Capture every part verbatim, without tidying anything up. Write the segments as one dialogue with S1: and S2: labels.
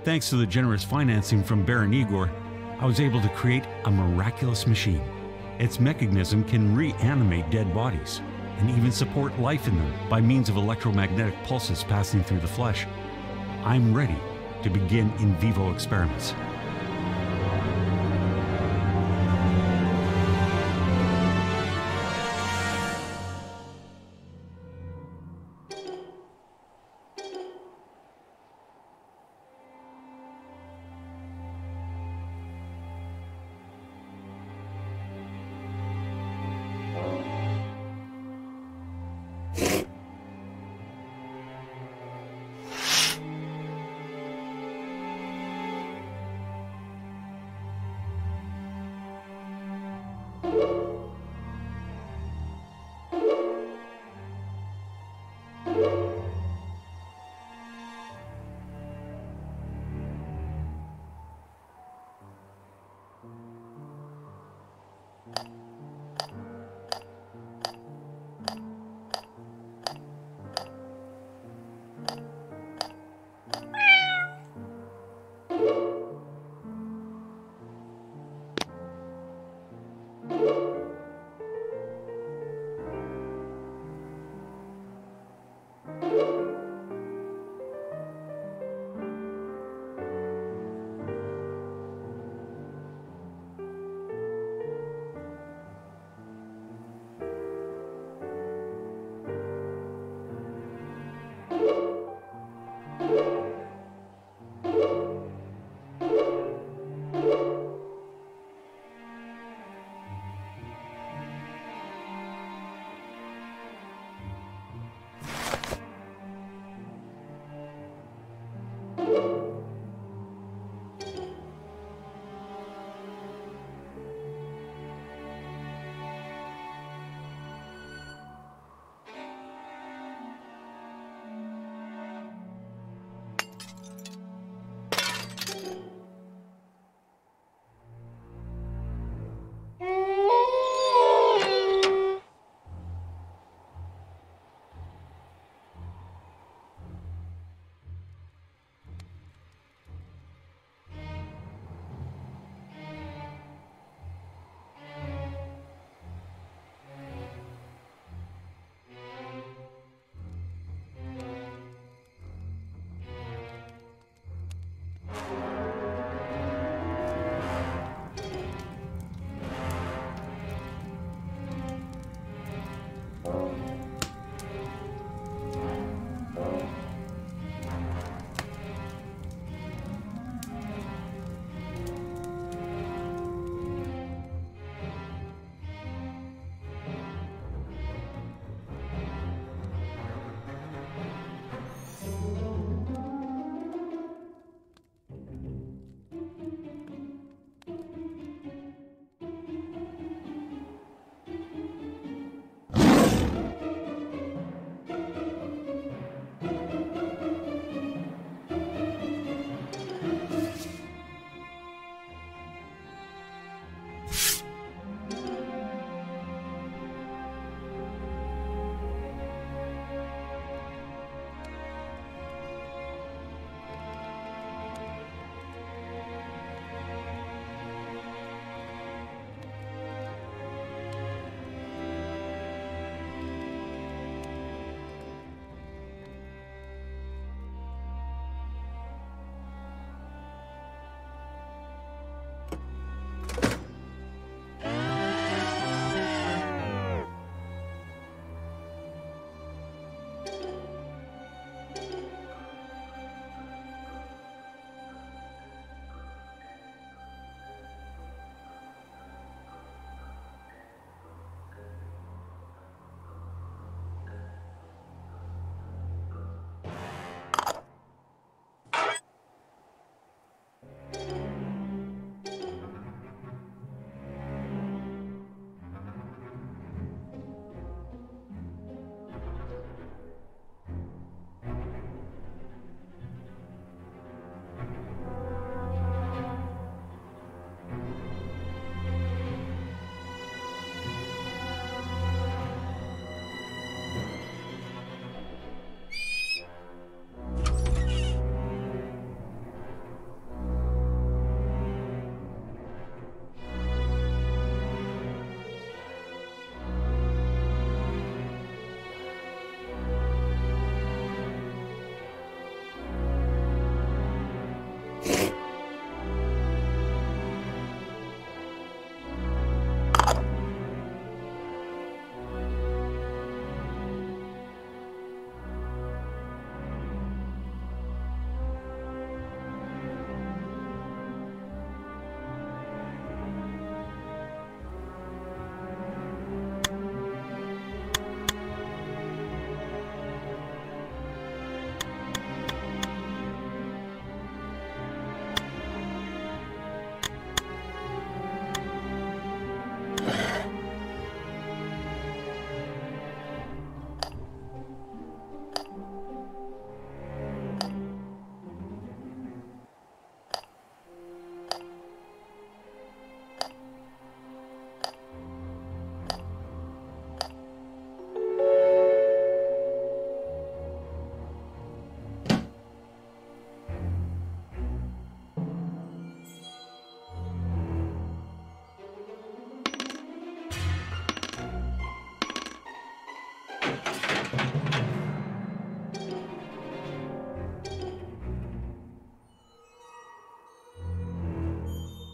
S1: Thanks to the generous financing from Baron Igor, I was able to create a miraculous machine. Its mechanism can reanimate dead bodies and even support life in them by means of electromagnetic pulses passing through the flesh. I'm ready to begin in vivo experiments.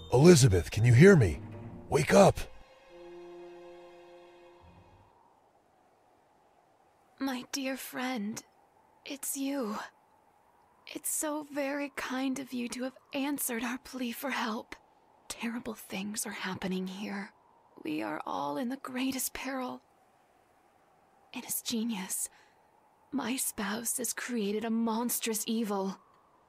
S2: Elizabeth, can you hear me? Wake up!
S3: My dear friend, it's you. It's so very kind of you to have answered our plea for help. Terrible things are happening here. We are all in the greatest peril. In his genius, my spouse has created a monstrous evil.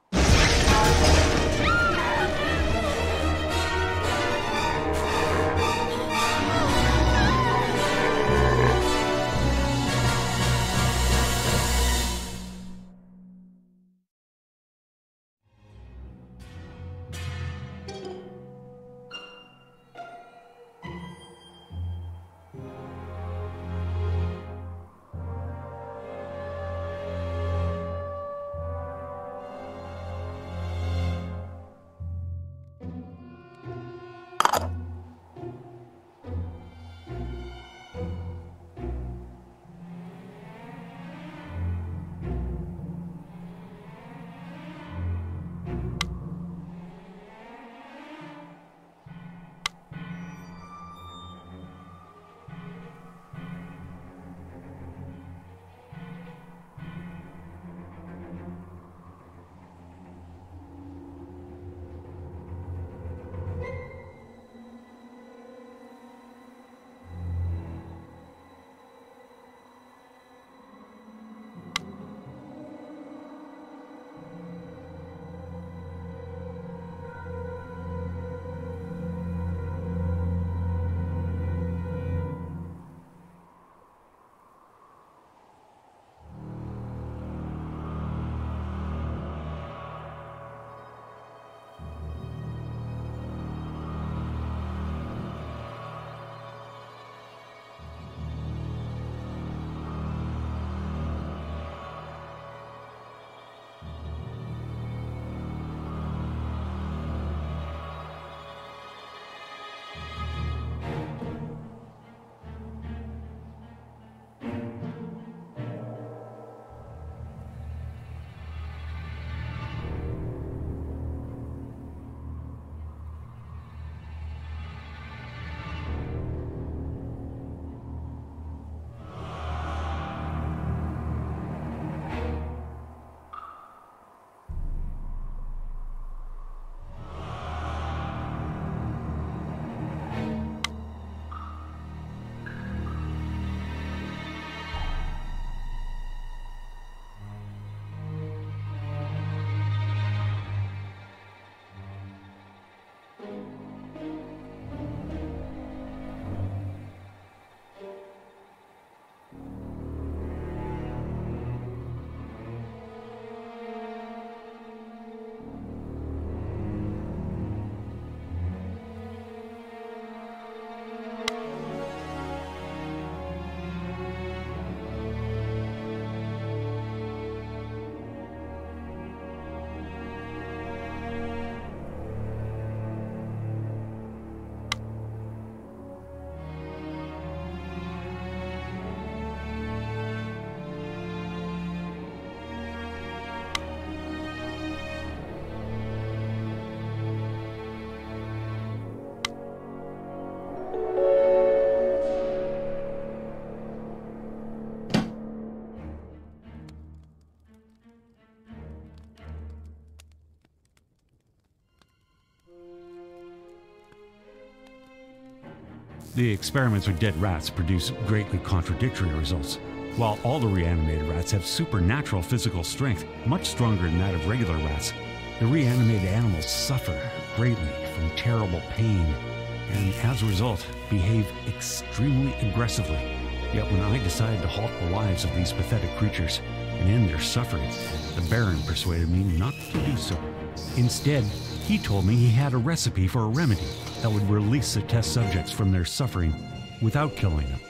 S1: The experiments with dead rats produce greatly contradictory results. While all the reanimated rats have supernatural physical strength, much stronger than that of regular rats, the reanimated animals suffer greatly from terrible pain and, as a result, behave extremely aggressively. Yet when I decided to halt the lives of these pathetic creatures and end their suffering, the Baron persuaded me not to do so. Instead, he told me he had a recipe for a remedy that would release the test subjects from their suffering without killing them.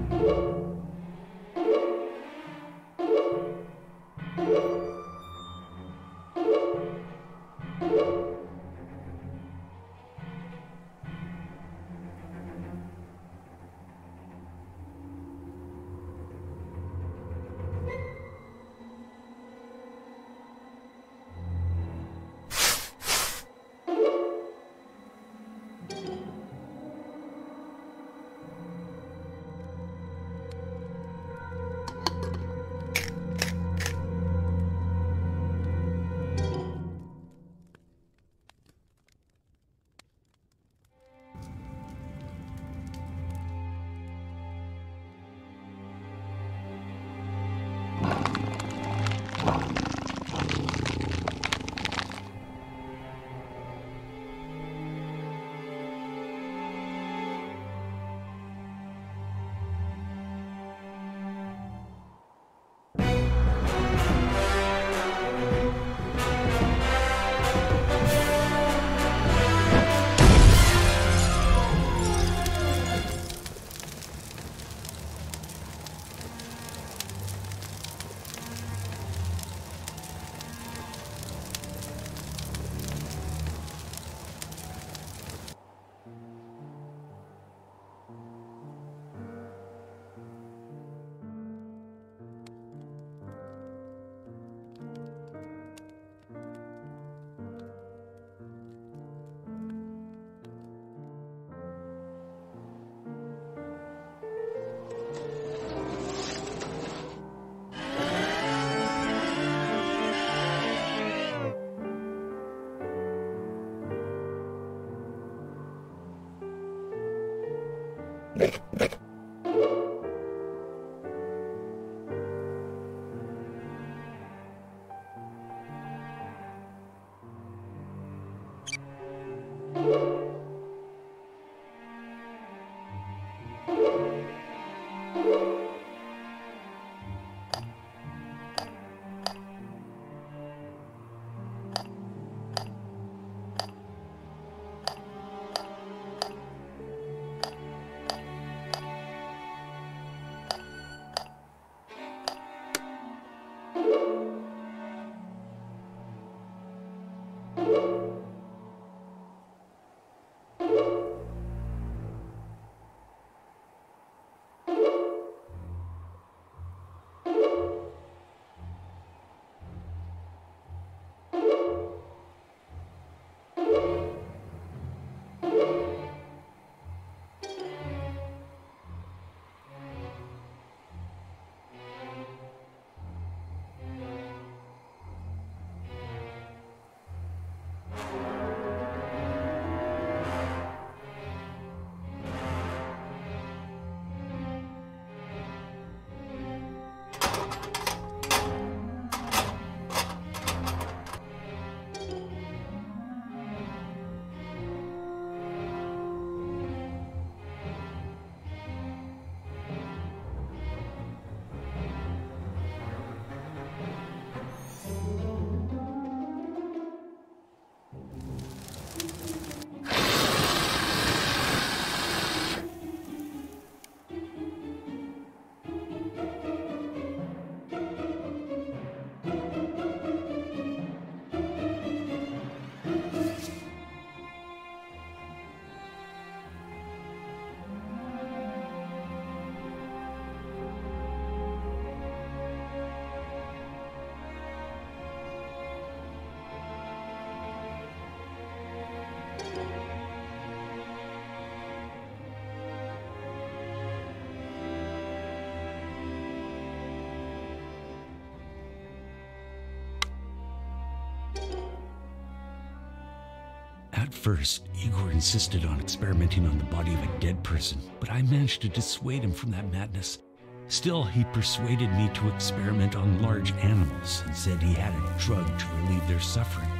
S1: At first, Igor insisted on experimenting on the body of a dead person, but I managed to dissuade him from that madness. Still, he persuaded me to experiment on large animals and said he had a drug to relieve their suffering.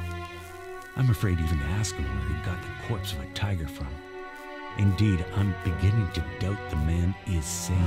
S1: I'm afraid even to ask him where he got the corpse of a tiger from. Indeed, I'm beginning to doubt the man is sane.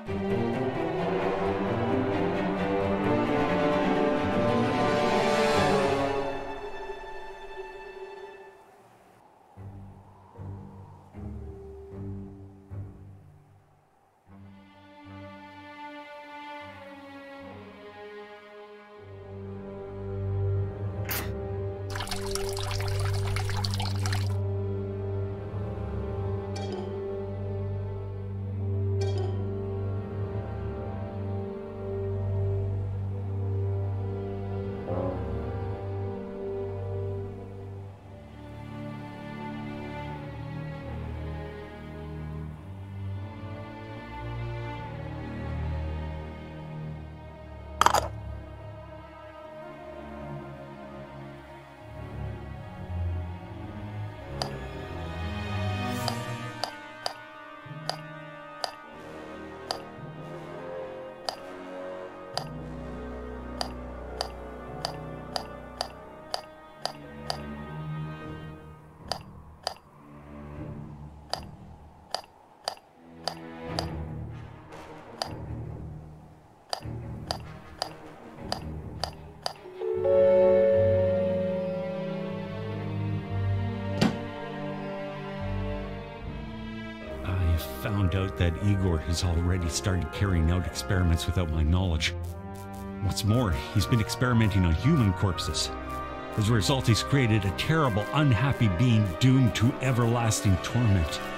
S1: Found out that Igor has already started carrying out experiments without my knowledge. What's more, he's been experimenting on human corpses. As a result, he's created a terrible, unhappy being doomed to everlasting torment.